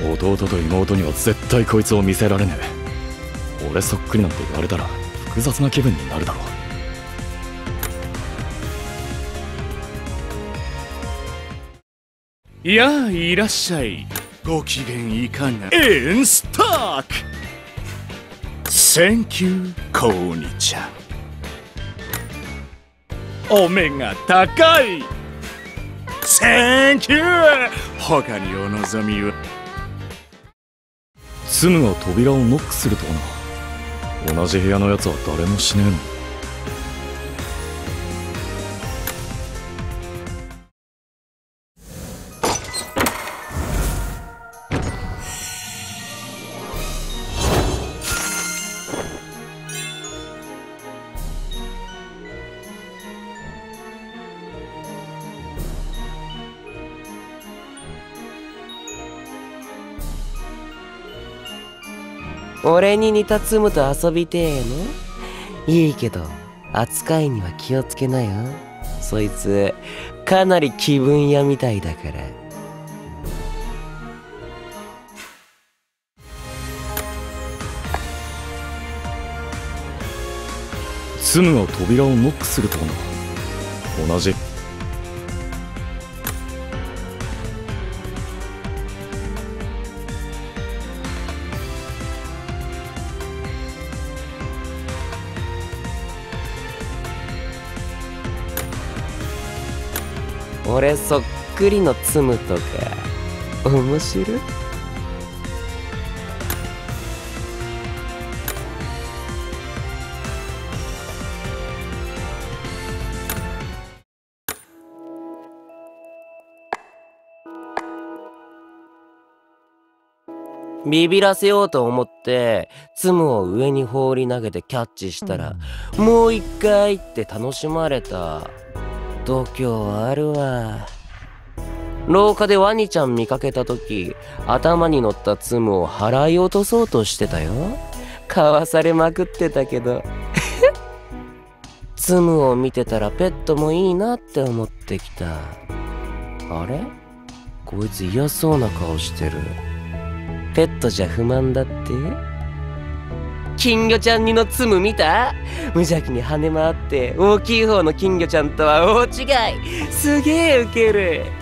弟と妹には絶対こいつを見せられねえ。俺そっくりなんて言われたら複雑な気分になるだろう。 いやあ、いらっしゃい。ご機嫌いかが？インストック。センキュー、こんにちは。お目が高い。センキュー。他にお望みは？ ツムが扉をノックするとはな。同じ部屋のやつは誰もしねえの。 俺に似たツムと遊びてえの？いいけど扱いには気をつけなよ。そいつかなり気分屋みたいだから。 ツムが扉をノックするとはな。同じ。 俺そっくりのツムとか面白い？ビビらせようと思ってツムを上に放り投げてキャッチしたら、もう一回って楽しまれた。度胸あるわ。廊下でワニちゃん見かけた時、頭に乗ったツムを払い落とそうとしてたよ。かわされまくってたけどツムを見てたらペットもいいなって思ってきた。あれ？こいつ嫌そうな顔してる。ペットじゃ不満だって？金魚ちゃん似のツム見た？無邪気に跳ね回って大きい方の金魚ちゃんとは大違い。すげえウケる。